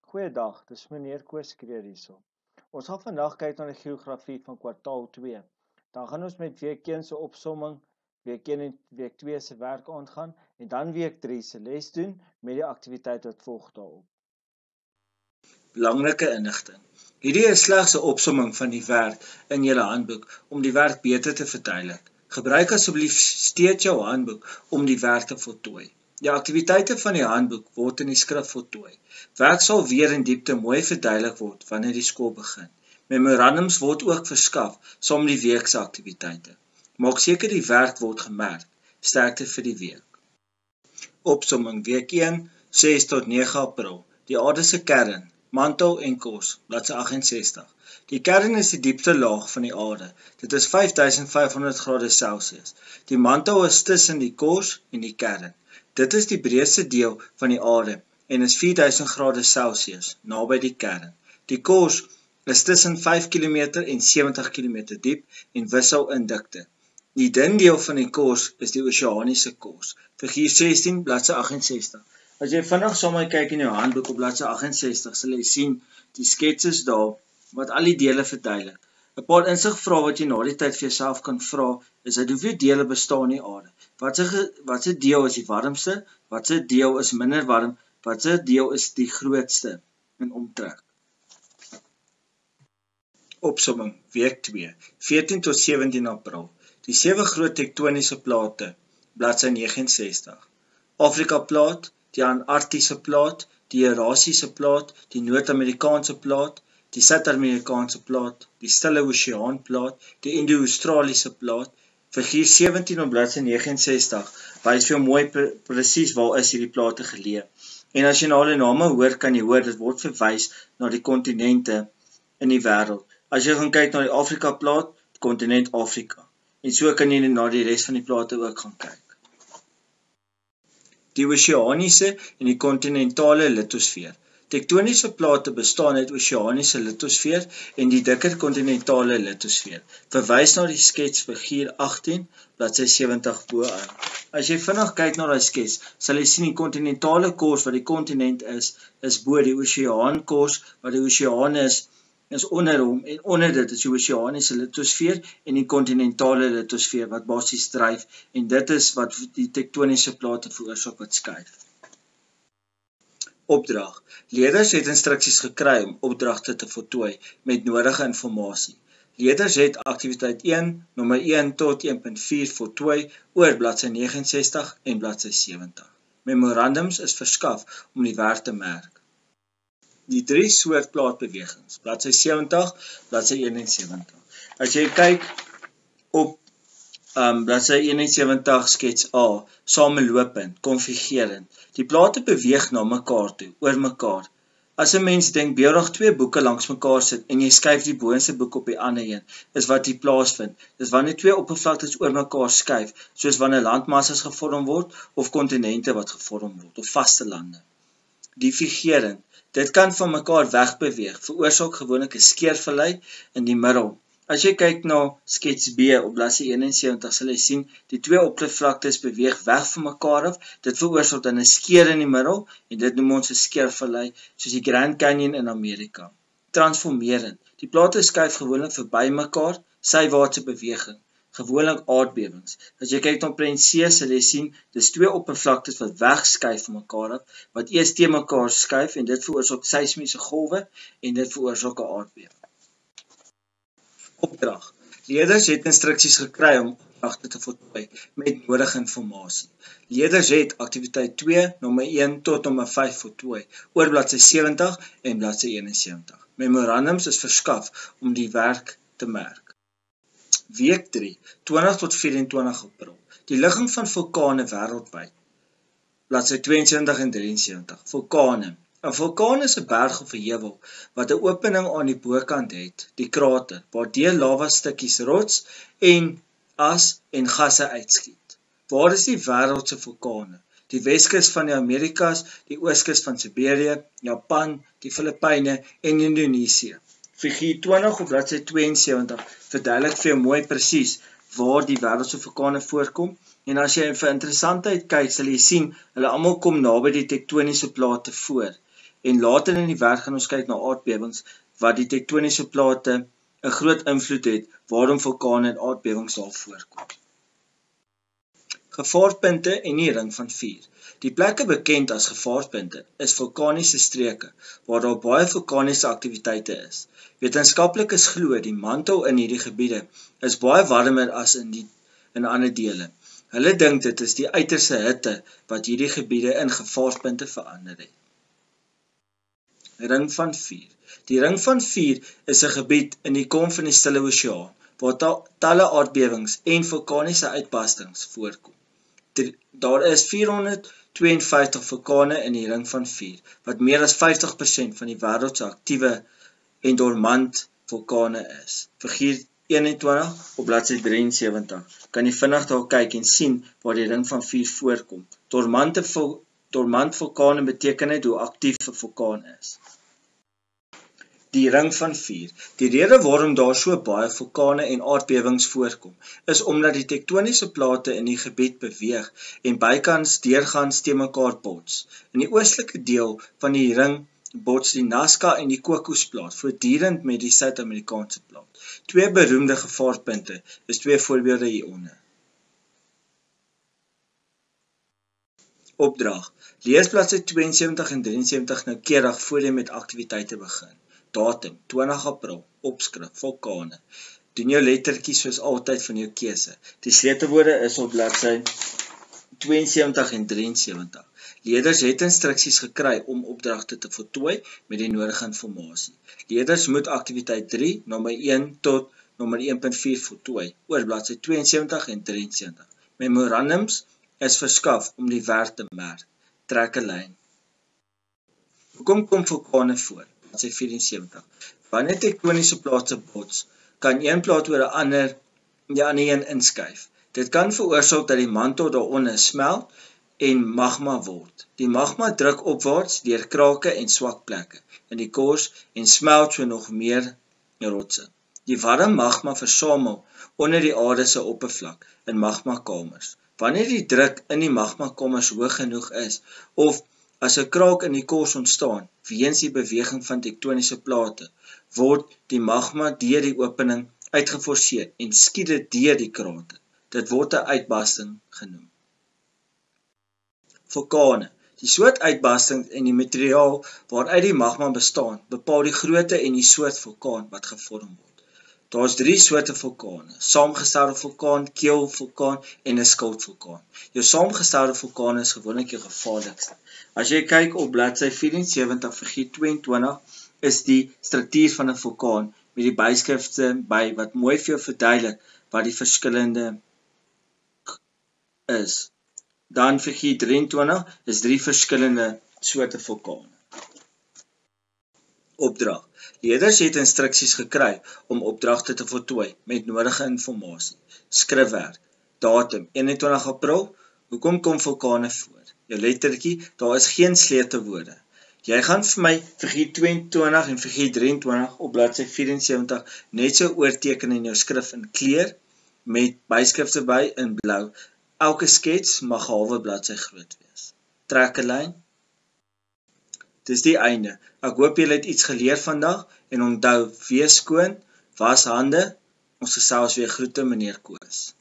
Goeiedag, dis meneer Koos Kreer hierso. Ons gaan vandag kyk na die geografie van kwartaal 2. Dan gaan ons met week 1 se opsomming, week 1 en week 2 se werk aangaan en dan week 3 se les doen met die aktiwiteit wat volg daarop. Belangrike inligting. Hierdie is slegs 'n opsomming van die werk in julle handboek om die werk beter te verduidelik. Gebruik asseblief steeds jou handboek om die werk te voltooi. Die aktiwiteite van die handboek word in die skrif voltooi. Werk sal weer in diepte mooi verduidelik word wanneer die skool begin. Memorandums word ook verskaf saam met die week se aktiwiteite. Maak seker die werk word gemerk. Sterkte vir die week. Opsomming week 1, 6 tot 9 April. Die aarde se kern, mantel en kos, bladsy 68. Die kern is die diepste laag van die aarde. Dit is 5500 grade Celsius. Die mantel is tussen die kos en die kern. Dit is die breedste deel van die aarde en is 4000 grade Celsius, naby die kern. Die kos is tussen 5 km en 70 km diep en wissel in dikte. Die dun deel van die kos is die oseaniese kos. Figuur 16, bladsy 68. As jy vinnig saam met my kyk in jou handboek op bladsy 68, sal jy sien die sketses daar wat al die dele verduidelik. 'n Paar insigvrae wat jy na die tyd vir jouself kan vra is uit hoeveel dele bestaan die aarde? Watse deel is die warmste? Watse deel is minder warm? Watse deel is die grootste in omtrek? Opsomming week 2, 14 tot 17 April. Die 7 groot tektoniese plate, bladsy 69. Afrika plaat, die Antarktiese plaat, die Eurasiese plaat, die Noord-Amerikaanse plaat, die Suid-Amerikaanse plaat, die Stille Oseaan plaat, die Indo-Australiese plaat. Figuur 17 op bladsy 69 wys vir jou mooi presies waar is hierdie plate geleë. En as jy na hulle name hoor, kan jy hoor dit word verwys na die kontinente in die wêreld. As jy gaan kyk na die Afrika plaat, die kontinent Afrika. En so kan jy na die res van die plate ook gaan kyk. Die oseaniese en die kontinentale litosfeer. Tektoniese plate bestaan uit oseaniese litosfeer en die dikker kontinentale litosfeer. Verwys na die skets figuur 18, bladsy 70 bo-aan. As jy vinnig kyk na die skets, sal jy sien die kontinentale kos wat die kontinent is bo die oseaankos wat die oseaan is onder hom en onder dit is die oseaniese litosfeer en die kontinentale litosfeer wat basies dryf en dit is wat die tektoniese plate veroorsaak wat skuif. Opdrag. Leerders het instruksies gekry om opdragte te voltooi met nodige inligting. Leerders het aktiwiteit 1, nommer 1 tot 1.4 voltooi oor bladsy 69 en bladsy 70. Memorandums is verskaf om die werk te merk. Die 3 soort plaatbewegings, bladsy 70, bladsy 71. As jy kyk op bladsy 71 skets A, samelopend, konfigerend. Die plate beweeg na mekaar toe, oor mekaar. As 'n mens dink beeldig 2 boeke langs mekaar sit en jy skuif die boonste boek op die ander een, is wat hier plaasvind. Dis wanneer 2 oppervlaktes oor mekaar skuif, soos wanneer landmassas gevorm word of kontinente wat gevorm word of vaste lande. Divergerend. Dit kan van mekaar wegbeweeg, veroorsaak gewoonlik 'n skeurvallei in die middel. As jy kyk na skets B op bladsy 71, sal jy sien die 2 oppervlaktes beweeg weg van mekaar af. Dit veroorsaak dan 'n skeur in die middel en dit noem ons 'n skeurvallei, soos die Grand Canyon in Amerika. Transformerend. Die plate skuif gewoonlik verby mekaar, sywaartse beweging, gewoonlik aardbewings. As jy kyk na prent C, sal jy sien dis 2 oppervlaktes wat wegskuif van mekaar af, wat eers teen mekaar skuif en dit veroorsaak seismiese golwe en dit veroorsaak 'n aardbewing. Opdrag. Leerders het instruksies gekry om opdragte te voltooi met nodige inligting. Leerders het aktiwiteit 2, nommer 1 tot nommer 5 voltooi oor bladsy 70 en bladsy 71. Memorandums is verskaf om die werk te merk. Week 3, 20 tot 24 April. Die ligging van vulkane wêreldwyd. Bladsy 72 en 73. Vulkane. 'n Vulkaan is 'n berg of 'n heuwel wat 'n opening aan die bokant het, die krater, waardeur lava stukkies rots en as en gasse uitskiet. Waar is die wêreld se vulkane? Die Weskus van die Amerikas, die Ooskus van Siberië, Japan, die Filippyne en Indonesië. Figuur 20 op bladsy 72 verduidelik vir jou mooi presies waar die wêreld se vulkane voorkom. En as jy vir interessantheid kyk, sal jy sien hulle almal kom naby die tektoniese plate voor. En later in die werk gaan ons kyk na aardbewings wat die tektoniese plate 'n groot invloed het waarom vulkane en aardbewings daar voorkom. Gevaarpunte en die ring van vuur. Die plekke bekend as gevaarpunte is vulkaniese streke waar daar baie vulkaniese aktiwiteite is. Wetenskaplikes glo die mantel in hierdie gebiede is baie warmer as in ander dele. Hulle dink dit is die uiterste hitte wat hierdie gebiede in gevaarpunte verander het. Ring van vuur. Die ring van vuur is 'n gebied in die kom van die Stille Oseaan waar talle aardbewings en vulkaniese uitbarstings voorkom. Daar is 452 vulkane in die ring van vuur, wat meer as 50% van die wêreld se aktiewe en dormant vulkane is. Figuur 21 op bladsy 73 kan jy vinnig daar kyk en sien waar die ring van vuur voorkom. Dormant vulkane beteken net hoe aktief 'n vulkaan is. Die ring van vuur. Die rede waarom daar so baie vulkane en aardbewings voorkom, is omdat die tektoniese plate in die gebied beweeg en bykans deurgaans teen mekaar bots. In die oostelike deel van die ring bots die Nazca en die Cocos-plaat voortdurend met die Suid-Amerikaanse plaat. Twee beroemde gevaarpunte is twee voorbeelde hieronder. Opdrag. Lees bladsy 72 en 73 noukeurig voor jy met aktiwiteite begin. Datum, 20 April, opskrif, vulkane. Doen jou lettertjies soos altyd van jou keuse. Die sleutelwoorde is op bladsy 72 en 73. Leerders het instruksies gekry om opdragte te voltooi met die nodige inligting. Leerders moet aktiwiteit 3, nommer 1 tot nommer 1.4 voltooi, oor bladsy 72 en 73. Memorandums is verskaf om die werk te merk. Trek 'n lyn. Hoekom kom vulkane voor? Bladsy 74. Wanneer tektoniese plate bots, kan een plaat oor die ander een inskuif. Dit kan veroorsaak dat die mantel daaronder smelt en magma word. Die magma druk opwaarts deur krake en swak plekke in die kors en smelt so nog meer rotse. Die warm magma versamel onder die aarde se oppervlak in magmakamers. Wanneer die druk in die magmakamers hoog genoeg is, of as 'n kraak in die kors ontstaan weens die beweging van tektoniese plate, word die magma deur die opening uitgeforseer en skiet dit deur die krate. Dit word 'n uitbarsting genoem. Vulkane. Die soort uitbarstings en die materiaal waaruit die magma bestaan, bepaal die grootte en die soort vulkaan wat gevorm word. Daar is 3 soorte vulkane: saamgestelde vulkaan, keelvulkaan en 'n skildvulkaan. Jou saamgestelde vulkaan is gewoonlik jou gevaarlikste. As jy kyk op bladsy 74 figuur 22 is die struktuur van 'n vulkaan met die byskrifte by wat mooi vir jou verduidelik wat die verskillende is. Dan figuur 23 is 3 verskillende soorte vulkane. Opdrag. Leerders het instruksies gekry om opdragte te voltooi met nodige inligting. Skrifwerk. Datum 21 April. Hoekom kom vulkane voor? Jou lettertjie, daar is geen sleutelwoorde. Jy gaan vir my figuur 22 en figuur 23 op bladsy 74 net so oorteken in jou skrif in kleur met byskrifte by in blou. Elke skets mag 'n halwe bladsy groot wees. Trek 'n lyn. Dis die einde. Ek hoop julle het iets geleer vandag en onthou, wees skoon, was hande. Ons gesels weer. Groete meneer Koos.